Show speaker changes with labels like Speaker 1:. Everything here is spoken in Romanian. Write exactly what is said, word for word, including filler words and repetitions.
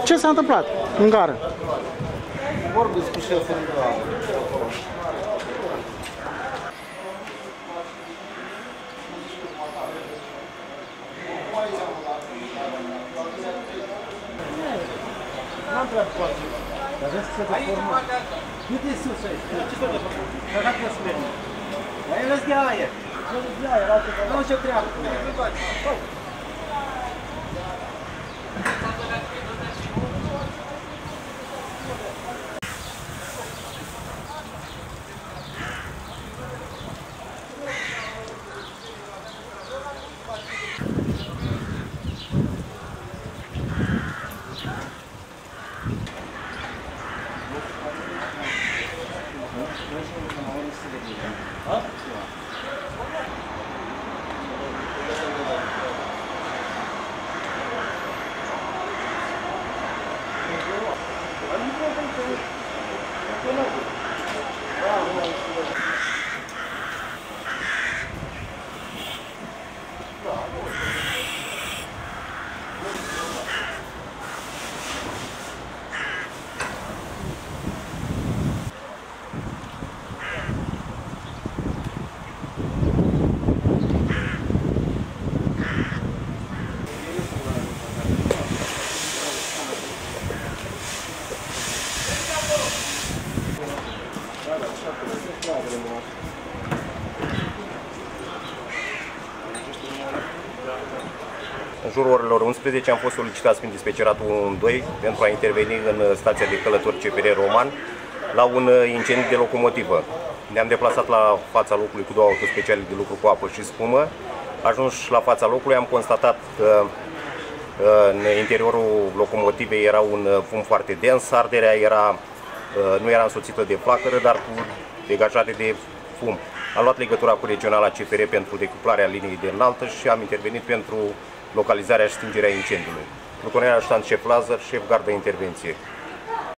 Speaker 1: Ce s-a întâmplat în gară?
Speaker 2: Vorbiți cu șeful de gară. N-am prea cu altceva. Dar vreți să se deformă. Du-te sus aici. Ce s-o deformă? Dar dacă o să mergi. Dar el îți dea aia. El îți dea aia. Nu ce treabă.
Speaker 3: În jurul orelor unsprezece am fost solicitați prin dispeceratul doi pentru a interveni în stația de călători C P R Roman la un incendiu de locomotivă. Ne-am deplasat la fața locului cu două autospeciale de lucru cu apă și spumă. Ajuns la fața locului am constatat că în interiorul locomotivei era un fum foarte dens, arderea era, nu era însoțită de flacără, dar cu degajare de fum. Am luat legătura cu regionala C P R pentru decuplarea liniei de înaltă și am intervenit pentru localizarea și stingerea incendiului. Plutonierul ajutant șef Lazar, șef gardă intervenție.